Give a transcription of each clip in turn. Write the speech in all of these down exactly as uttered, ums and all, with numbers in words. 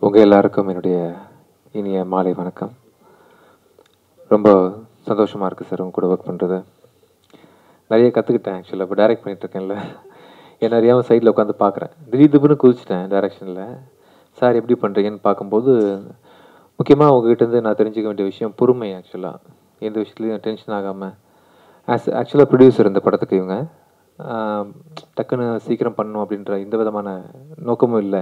உங்கள் எல்லாருக்கும் என்னுடைய இனிய மாலை வணக்கம். ரொம்ப சந்தோஷமாக இருக்குது சார் உங்க கூட ஒர்க் பண்ணுறது. நிறைய கற்றுக்கிட்டேன். ஆக்சுவலாக இப்போ டைரக்ட் பண்ணிகிட்ருக்கேன்ல, என்ன அறியாமல் சைடில் உட்காந்து பார்க்குறேன். திடீர் திடீர்னு குதிச்சிட்டேன் டைரக்ஷனில். சார் எப்படி பண்ணுறீங்கன்னு பார்க்கும்போது முக்கியமாக உங்ககிட்டேருந்து நான் தெரிஞ்சுக்க வேண்டிய விஷயம் பொறுமை. ஆக்சுவலாக எந்த விஷயத்துலையும் டென்ஷன் ஆகாமல், ஆஸ் ஆக்சுவலாக ப்ரொடியூசர் இந்த படத்துக்கு இவங்க டக்குன்னு சீக்கிரம் பண்ணணும் அப்படின்ற எந்த விதமான நோக்கமும் இல்லை.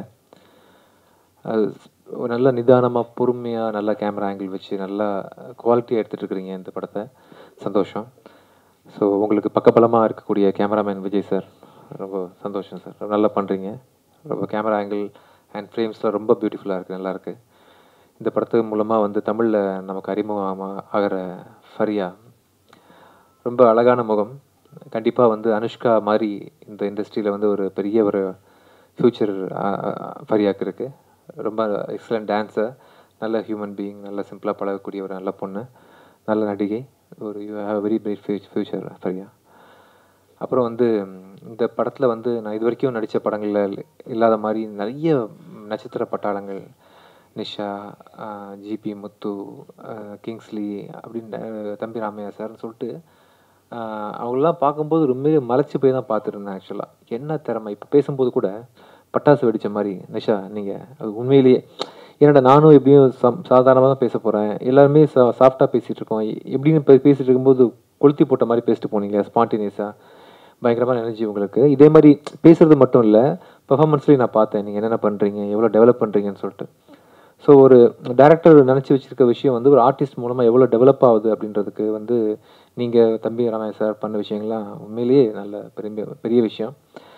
அது நல்ல நிதானமாக பொறுமையாக நல்லா கேமரா ஆங்கிள் வச்சு நல்லா குவாலிட்டியாக எடுத்துகிட்டு இருக்கிறீங்க இந்த படத்தை. சந்தோஷம். ஸோ உங்களுக்கு பக்கபலமாக இருக்கக்கூடிய கேமராமேன் விஜய் சார், ரொம்ப சந்தோஷம் சார். ரொம்ப நல்லா பண்ணுறீங்க. ரொம்ப கேமரா ஆங்கிள் அண்ட் ஃப்ரேம்ஸ்லாம் ரொம்ப பியூட்டிஃபுல்லாக இருக்குது, நல்லாயிருக்கு. இந்த படத்து மூலமாக வந்து தமிழில் நமக்கு அறிமுகமாக ஆகிற ஃபரியா ரொம்ப அழகான முகம். கண்டிப்பாக வந்து அனுஷ்கா மாதிரி இந்த இண்டஸ்ட்ரியில் வந்து ஒரு பெரிய ஒரு ஃப்யூச்சர் ஃபரியாவுக்கு இருக்குது. ரொம்ப எக்ஸலண்ட் டான்ஸர், நல்ல ஹியூமன் பீயிங், நல்ல சிம்பிளாக பழகக்கூடிய ஒரு நல்ல பொண்ணு, நல்ல நடிகை. ஒரு you have very bright future Faria. அப்புறம் வந்து இந்த படத்தில் வந்து நான் இது வரைக்கும் நடித்த படங்களில் இல்லாத மாதிரி நிறைய நட்சத்திர பட்டாளங்கள், நிஷா, ஜிபி முத்து, கிங்ஸ்லி அப்படின்னு தம்பி ராமையா சார்னு சொல்லிட்டு அவங்களெலாம் பார்க்கும்போது ரொம்ப மலைச்சி போய் தான் பார்த்துருந்தேன். ஆக்சுவலாக என்ன திறமை. இப்போ பேசும்போது கூட பட்டாசு வெடித்த மாதிரி நிஷா நீங்கள், அது உண்மையிலேயே என்னடா நானும் எப்படியும் சம் சாதாரணமாக தான் பேச போகிறேன், எல்லாருமே சா சாஃப்டாக பேசிகிட்டு இருக்கோம், எப்படின்னு இப்போ பேசிகிட்டு இருக்கும்போது கொளுத்தி போட்ட மாதிரி பேசிட்டு போனீங்களே ஸ்பான்டேனியஸாக, பயங்கரமான எனர்ஜி உங்களுக்கு. இதே மாதிரி பேசுகிறது மட்டும் இல்லை, பெர்ஃபார்மன்ஸ்லேயும் நான் பார்த்தேன் நீங்கள் என்னென்ன பண்ணுறீங்க, எவ்வளோ டெவலப் பண்ணுறீங்கன்னு சொல்லிட்டு. ஸோ ஒரு டைரக்டர் நினச்சி வச்சுருக்க விஷயம் வந்து ஒரு ஆர்டிஸ்ட் மூலமாக எவ்வளோ டெவலப் ஆகுது அப்படின்றதுக்கு வந்து நீங்கள் தம்பி ராமையா சார் பண்ண விஷயங்கள்லாம் உண்மையிலேயே நல்ல பெரிய பெரிய விஷயம்.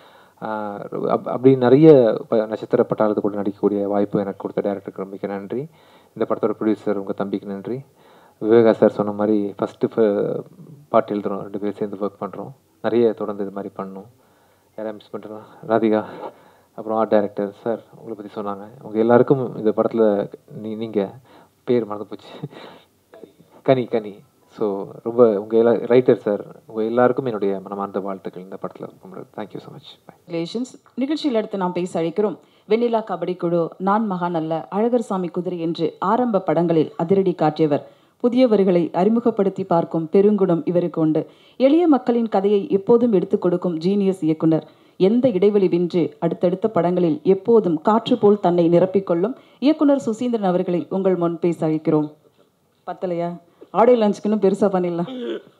அப் அப்படி நிறைய நட்சத்திர பட்டாளத்தை கூட நடிக்கக்கூடிய வாய்ப்பு எனக்கு கொடுத்த டைரக்டருக்கு மிக்க நன்றி. இந்த படத்தோட ப்ரொடியூசர் உங்கள் தம்பிக்கு நன்றி. விவேகா சார் சொன்ன மாதிரி ஃபஸ்ட்டு பாட்டு எழுதுகிறோம், ரெண்டு பேர் சேர்ந்து ஒர்க் பண்ணுறோம். நிறைய தொடர்ந்து இது மாதிரி பண்ணணும். யாராவது மிஸ் பண்ணுறோம்? ராதிகா, அப்புறம் ஆர்ட் டைரக்டர் சார் உங்களை பற்றி சொன்னாங்க. உங்கள் எல்லாருக்கும் இந்த படத்தில் நீ நீங்கள் பேர் மறந்து போச்சு, கனி கனி ஸோ ரொம்ப உங்கள் எல்லா ரைட்டர் சார், உங்கள் எல்லாருக்கும் என்னுடைய மனமார்ந்த வாழ்த்துக்கள் இந்த படத்தில் பண்ணுறது. Thank you so much. ரிலேஷன்ஸ் நிகழ்ச்சியில் அடுத்து நாம் பேச அழைக்கிறோம் வெண்ணிலா கபடி குழு, நான் மகான் அல்ல, அழகர் சாமி குதிரை என்று ஆரம்ப படங்களில் அதிரடி காட்டியவர். புதியவர்களை அறிமுகப்படுத்தி பார்க்கும் பெருங்குணம் இவருக்கு உண்டு. எளிய மக்களின் கதையை எப்போதும் எடுத்துக் கொடுக்கும் ஜீனியஸ் இயக்குனர். எந்த இடைவெளி வின்றி அடுத்தடுத்த படங்களில் எப்போதும் காற்று போல் தன்னை நிரப்பிக்கொள்ளும் இயக்குனர் சுசீந்திரன் அவர்களை உங்கள் முன் பேச அழைக்கிறோம். பத்தலையா? ஆடியோ லஞ்சுக்குன்னு பெருசாக பண்ணிடலாம்.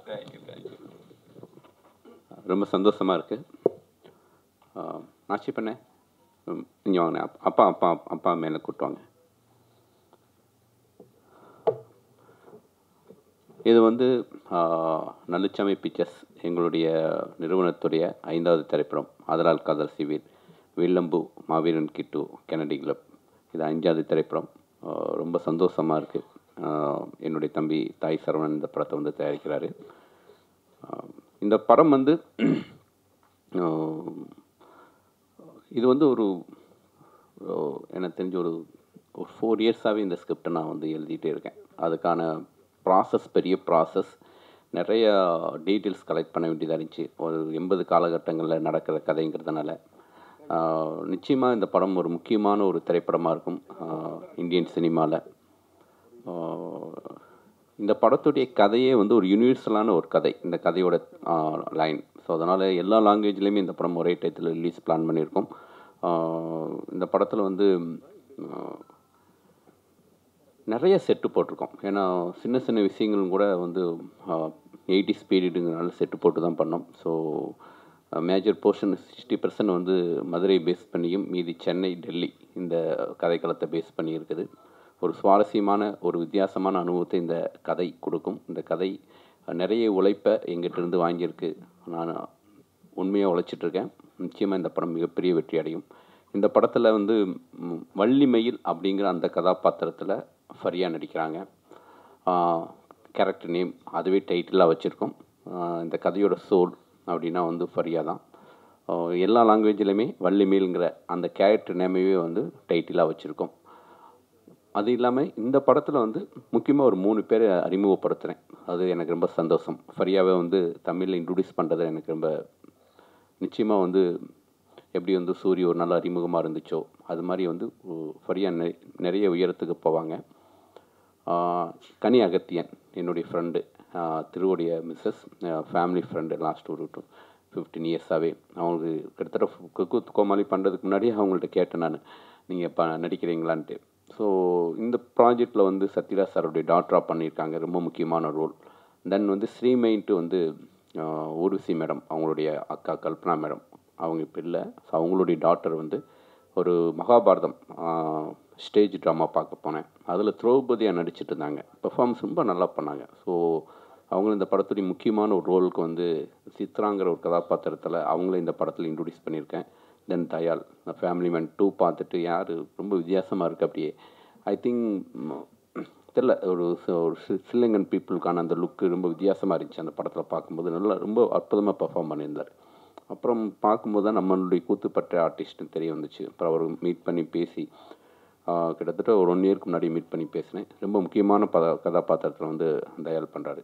ரொம்ப சந்தோஷமாக இருக்குது. ஆட்சி பண்ணேன் நீங்கள் வாங்கினேன். அப்பா அப்பா அப்பா மேலே கூட்டுவாங்க. இது வந்து நல்லுச்சாமி பிக்சர்ஸ் எங்களுடைய நிறுவனத்துடைய ஐந்தாவது திரைப்படம். அதனால் காதல் சிவீர், வில்லம்பு, மாவீரன் கிட்டு, கெனடி கிளப், இது அஞ்சாவது திரைப்படம். ரொம்ப சந்தோஷமாக இருக்குது. என்னுடைய தம்பி தாய் சரவணன் இந்த படத்தை வந்து தயாரிக்கிறாரு. இந்த படம் வந்து இது வந்து ஒரு எனக்கு தெரிஞ்ச ஒரு ஒரு ஃபோர் இயர்ஸாகவே இந்த ஸ்கிரிப்டை நான் வந்து எழுதிட்டே இருக்கேன். அதுக்கான ப்ராசஸ் பெரிய ப்ராசஸ், நிறைய டீட்டெயில்ஸ் கலெக்ட் பண்ண வேண்டியதாக இருந்துச்சு. ஒரு எண்பது காலகட்டங்களில் நடக்கிற கதைங்கிறதுனால நிச்சயமாக இந்த படம் ஒரு முக்கியமான ஒரு திரைப்படமாக இருக்கும் இந்தியன் சினிமாவில். இந்த படத்துடைய கதையே வந்து ஒரு யூனிவர்சலான ஒரு கதை, இந்த கதையோட லைன். ஸோ அதனால் எல்லா லாங்குவேஜ்லேயுமே இந்த படம் ஒரே டயத்தில் ரிலீஸ் பிளான் பண்ணியிருக்கோம். இந்த படத்தில் வந்து நிறைய செட்டு போட்டிருக்கோம். ஏன்னா சின்ன சின்ன விஷயங்களும் கூட வந்து எயிட்டி ஸ்பீடுங்கிறனால செட்டு போட்டு தான் பண்ணோம். So major portion sixty percent வந்து மதுரை பேஸ் பண்ணியும் மீதி சென்னை, டெல்லி இந்த கதைக்களத்தை பேஸ் பண்ணி இருக்குது. ஒரு சுவாரஸ்யமான ஒரு வித்தியாசமான அனுபவத்தை இந்த கதை கொடுக்கும். இந்த கதை நிறைய உழைப்பை எங்கிட்டிருந்து வாங்கியிருக்கு. நான் உண்மையாக உழைச்சிட்ருக்கேன். நிச்சயமாக இந்த படம் மிகப்பெரிய வெற்றி அடையும். இந்த படத்தில் வந்து வள்ளி மயில் அப்படிங்கிற அந்த கதாபாத்திரத்தில் ஃபரியா நடிக்கிறாங்க. கேரக்டர் நேம் அதுவே டைட்டிலாக வச்சுருக்கோம். இந்த கதையோட சோல் அப்படின்னா வந்து ஃபரியா தான். எல்லா லாங்குவேஜ்லையுமே வள்ளி மயில்ங்கிற அந்த கேரக்டர் நேமையே வந்து டைட்டிலாக வச்சுருக்கோம். அது இல்லாமல் இந்த படத்தில் வந்து முக்கியமாக ஒரு மூணு பேரை அறிமுகப்படுத்துகிறேன். அது எனக்கு ரொம்ப சந்தோஷம். ஃபரியாவை வந்து தமிழில் இன்ட்ரடியூஸ் பண்ணுறது எனக்கு ரொம்ப நிச்சயமாக வந்து எப்படி வந்து சூரிய ஒரு நல்ல அறிமுகமாக இருந்துச்சோ அது மாதிரி வந்து ஃபரியா நிறைய உயரத்துக்கு போவாங்க. கனி அகத்தியன் என்னுடைய ஃப்ரெண்டு, திருவுடைய மிஸ்ஸஸ், ஃபேமிலி ஃப்ரெண்டு. லாஸ்ட் ஒரு டூ ஃபிஃப்டீன் இயர்ஸாகவே அவங்களுக்கு கிட்டத்தட்ட குக்கு கோமாளி பண்ணுறதுக்கு முன்னாடியே அவங்கள்ட்ட கேட்டேன் நான், நீங்கள் ப நடிக்கிறீங்களான்ட்டு. ஸோ இந்த ப்ராஜெக்டில் வந்து சத்யராஜ் சாருடைய டாக்டராக பண்ணியிருக்காங்க, ரொம்ப முக்கியமான ரோல். தென் வந்து ஸ்ரீமெயின்ட்டு வந்து ஊர்வசி மேடம், அவங்களுடைய அக்கா கல்பனா மேடம், அவங்க இப்போ இல்லை. ஸோ அவங்களுடைய டாக்டர் வந்து ஒரு மகாபாரதம் ஸ்டேஜ் ட்ராமா பார்க்க போனேன். அதில் திரௌபதியாக நடிச்சிட்டு இருந்தாங்க. பெர்ஃபார்மன்ஸ் ரொம்ப நல்லா பண்ணாங்க. ஸோ அவங்களும் இந்த படத்துடைய முக்கியமான ஒரு ரோலுக்கு வந்து சித்ராங்கிற ஒரு கதாபாத்திரத்தில் அவங்கள இந்த படத்தில் இன்ட்ரடியூஸ் பண்ணியிருக்கேன். Then Dayal, family man two பார்த்துட்டு யார் ரொம்ப வித்தியாசமாக இருக்குது அப்படியே. ஐ திங்க் தெரில, ஒரு ஒரு சில்லங்கன் பீப்புளுக்கான அந்த லுக்கு ரொம்ப வித்தியாசமாக இருந்துச்சு அந்த படத்தில் பார்க்கும்போது. நல்லா ரொம்ப அற்புதமாக பெர்ஃபார்ம் பண்ணியிருந்தார். அப்புறம் பார்க்கும்போது தான் நம்மளுடைய கூத்துப்பட்ட ஆர்டிஸ்ட்னு தெரிய வந்துச்சு. அப்புறம் அவர் மீட் பண்ணி பேசி கிட்டத்தட்ட ஒரு ஒன் இயருக்கு முன்னாடி மீட் பண்ணி பேசினேன். ரொம்ப முக்கியமான பத கதாபாத்திரத்தில் வந்து தயால் பண்ணுறாரு.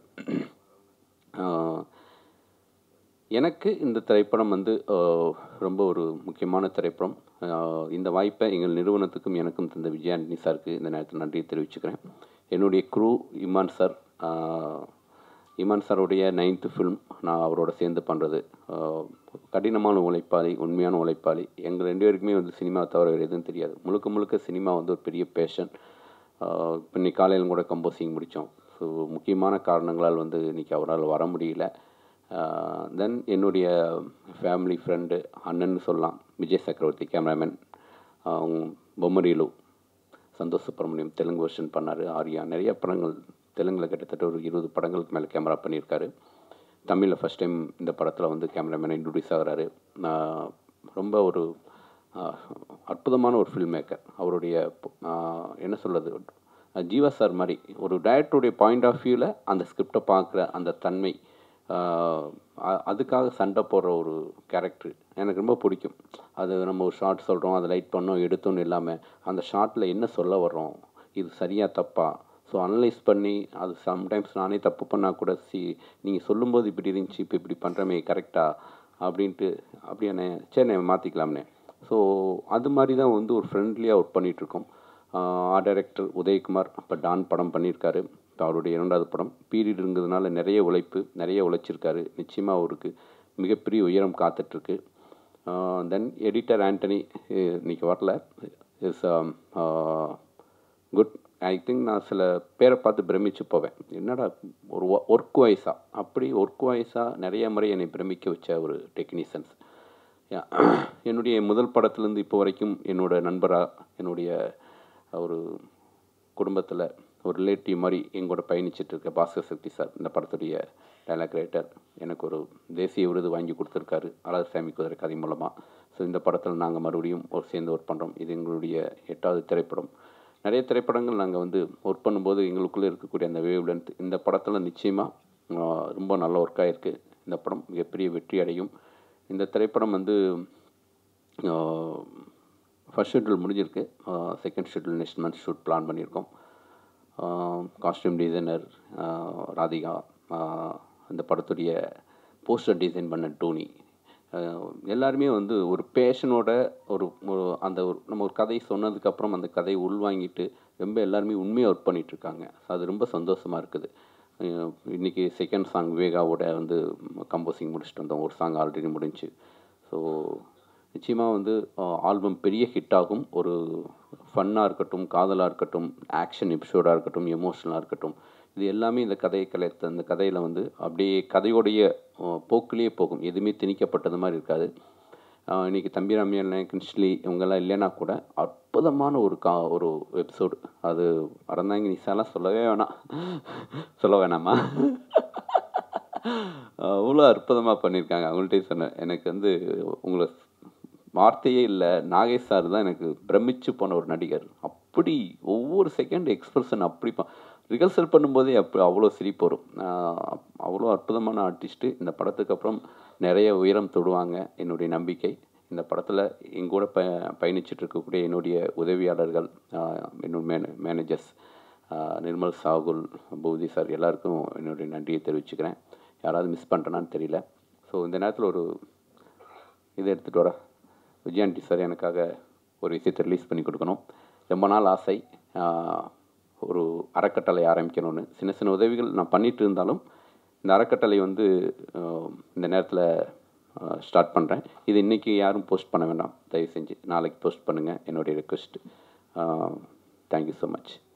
எனக்கு இந்த திரைப்படம் வந்து ரொம்ப ஒரு முக்கியமான திரைப்படம். இந்த வாய்ப்பை எங்கள் நிறுவனத்துக்கும் எனக்கும் தந்த விஜய் ஆண்டனி சாருக்கு இந்த நேரத்தில் நன்றியை தெரிவிச்சுக்கிறேன். என்னுடைய க்ரூ இமான் சார், இமான் சாருடைய நைன்த்து ஃபில்ம் நான் அவரோட சேர்ந்து பண்ணுறது. கடினமான உழைப்பாளி, உண்மையான உழைப்பாளி. எங்கள் ரெண்டு பேருக்குமே வந்து சினிமா தவிர வேறு எதுவும் தெரியாது. முழுக்க முழுக்க சினிமா வந்து ஒரு பெரிய பேஷன். இப்போ இன்னைக்கு காலையில் கூட கம்போசிங் முடித்தோம். ஸோ முக்கியமான காரணங்களால் வந்து இன்றைக்கி அவரால் வர முடியல. தென் என்னுடைய ஃபேமிலி ஃப்ரெண்டு, அண்ணன்னு சொல்லலாம், விஜய் சக்கரவர்த்தி கேமராமேன். பொம்மரிலு சந்தோஷ் சுப்ரமணியம் தெலுங்கு வெர்ஷன் பண்ணார். ஆர்யா நிறைய படங்கள் தெலுங்கில் கிட்டத்தட்ட ஒரு இருபது படங்களுக்கு மேலே கேமரா பண்ணியிருக்காரு. தமிழில் ஃபஸ்ட் டைம் இந்த படத்தில் வந்து கேமராமேனை இன்ட்ரடியூஸ் ஆகிறாரு. ரொம்ப ஒரு அற்புதமான ஒரு ஃபில்ம் மேக்கர். அவருடைய என்ன சொல்கிறது, ஜீவா சார் மாதிரி ஒரு டைரக்டருடைய பாயிண்ட் ஆஃப் வியூவில் அந்த ஸ்கிரிப்டை பார்க்குற அந்த தன்மை, அதுக்காக சண்டை போடுற ஒரு கேரக்டர் எனக்கு ரொம்ப பிடிக்கும். அது நம்ம ஒரு ஷார்ட் சொல்கிறோம், அதை லைட் பண்ணோம் எடுத்தோன்னு இல்லாமல் அந்த ஷார்ட்டில் என்ன சொல்ல வர்றோம், இது சரியாக தப்பா, ஸோ அனலைஸ் பண்ணி அது சம்டைம்ஸ் நானே தப்பு பண்ணால் கூட சி நீங்கள் சொல்லும்போது இப்படி இருந்துச்சு, இப்போ இப்படி பண்ணுறமே கரெக்டாக அப்படின்ட்டு அப்படியாண்ணே சரிண்ணே மாற்றிக்கலாம்ண்ணே. ஸோ அது மாதிரி தான் வந்து ஒரு ஃப்ரெண்ட்லியாக ஒர்க் பண்ணிகிட்ருக்கோம். ஆர்ட் டைரக்டர் உதயகுமார் இப்போ டான் படம் பண்ணியிருக்காரு. இப்போ அவருடைய இரண்டாவது படம் பீரியடுங்கிறதுனால நிறைய உழைப்பு நிறைய உழைச்சிருக்காரு. நிச்சயமாக அவருக்கு மிகப்பெரிய உயரம் காத்துட்ருக்கு. தென் எடிட்டர் ஆண்டனி இன்றைக்கி வரல, இஸ் குட். ஐ திங்க் நான் சில பேரை பார்த்து பிரமிச்சு போவேன், என்னடா ஒரு ஒர்க் வைஸாக அப்படி ஒர்க் வைஸாக நிறைய முறை என்னை பிரமிக்க வச்ச ஒரு டெக்னீஷியன்ஸ். என்னுடைய முதல் படத்துலேருந்து இப்போ வரைக்கும் என்னோட நண்பராக, என்னுடைய ஒரு குடும்பத்தில் ஒரு ரிலேட்டிவ் மாதிரி எங்களோட பயணிச்சிட்ருக்க பாஸ்கர் சக்தி சார், இந்த படத்துடைய டைலாக் ரைட்டர், எனக்கு ஒரு தேசிய விருது வாங்கி கொடுத்துருக்காரு அழகர் சாமி குதிரை கதை மூலமாக. ஸோ இந்த படத்தில் நாங்கள் மறுபடியும் ஒரு சேர்ந்து ஒர்க் பண்ணுறோம். இது எங்களுடைய எட்டாவது திரைப்படம். நிறைய திரைப்படங்கள் நாங்கள் வந்து ஒர்க் பண்ணும்போது எங்களுக்குள்ளே இருக்கக்கூடிய அந்த வேவ் லென்த் இந்த படத்தில் நிச்சயமாக ரொம்ப நல்ல ஒர்க்காக இருக்குது. இந்த படம் மிகப்பெரிய வெற்றி அடையும். இந்த திரைப்படம் வந்து ஃபர்ஸ்ட் ஷெட்யூல் முடிஞ்சிருக்கு. Second schedule next month shoot plan பண்ணியிருக்கோம். காஸ்டியூம் டிசைனர் ராதிகா, அந்த படத்துடைய போஸ்டர் டிசைன் பண்ண டோனி, எல்லாருமே வந்து ஒரு பேஷனோட ஒரு அந்த ஒரு நம்ம ஒரு கதை சொன்னதுக்கப்புறம் அந்த கதையை உள்வாங்கிட்டு ரொம்ப எல்லாருமே உண்மையாக ஒர்க் பண்ணிகிட்ருக்காங்க. அது ரொம்ப சந்தோஷமாக இருக்குது. இன்றைக்கி செகண்ட் சாங் விவேகாவோட வந்து கம்போசிங் முடிச்சுட்டு வந்தோம். ஒரு சாங் ஆல்ரெடி முடிஞ்சு. ஸோ நிச்சயமாக வந்து ஆல்பம் பெரிய ஹிட் ஆகும். ஒரு ஃபன்னாக இருக்கட்டும், காதலாக இருக்கட்டும், ஆக்ஷன் எபிசோடாக இருக்கட்டும், எமோஷனலாக இருக்கட்டும், இது எல்லாமே இந்த கதையை கலைத்த அந்த கதையில் வந்து அப்படியே கதையோடைய போக்கிலேயே போகும். எதுவுமே திணிக்கப்பட்டது மாதிரி இருக்காது. இன்றைக்கி தம்பி ராமியன் கின்ஸ்லி இவங்கெல்லாம் இல்லைன்னா கூட அற்புதமான ஒரு கா ஒரு எபிசோடு. அது அறந்தாங்க நிசாலாம் சொல்லவே வேணாம், சொல்ல வேணாமா, அவ்வளோ அற்புதமாக பண்ணியிருக்காங்க. அவங்கள்ட்டே சொன்னேன், எனக்கு வந்து உங்களை வார்த்தையே இல்லை, நாகேஷ் சார் தான் எனக்கு பிரமிச்சு போன ஒரு நடிகர். அப்படி ஒவ்வொரு செகண்ட் எக்ஸ்பிரஷன் அப்படி ரிஹர்சல் பண்ணும்போதே அப்போ அவ்வளோ சிரிப்பு வரும். அவ்வளோ அற்புதமான ஆர்டிஸ்ட்டு. இந்த படத்துக்கு அப்புறம் நிறைய உயரம் தொடுவாங்க என்னுடைய நம்பிக்கை. இந்த படத்தில் எங்கூட ப பயணிச்சுட்டு இருக்கக்கூடிய என்னுடைய உதவியாளர்கள், என்னுடைய மேனே மேனேஜர்ஸ் நிர்மல் சாகுல், பூதி சார் எல்லாருக்கும் என்னுடைய நன்றியை தெரிவிச்சுக்கிறேன். யாராவது மிஸ் பண்ணுறேனான்னு தெரியல. ஸோ இந்த நேரத்தில் ஒரு இதை எடுத்துகிட்டு வர விஜய் ஆண்டி சார் எனக்காக ஒரு விஷயத்தை ரிலீஸ் பண்ணி கொடுக்கணும். ரொம்ப நாள் ஆசை ஒரு அறக்கட்டளை ஆரம்பிக்கணும்னு. சின்ன சின்ன உதவிகள் நான் பண்ணிகிட்டு இருந்தாலும் இந்த அறக்கட்டளை வந்து இந்த நேரத்தில் ஸ்டார்ட் பண்ணுறேன். இது இன்றைக்கி யாரும் போஸ்ட் பண்ண வேண்டாம், தயவு செஞ்சு நாளைக்கு போஸ்ட் பண்ணுங்கள், என்னுடைய ரெக்வெஸ்ட். Thank you so much.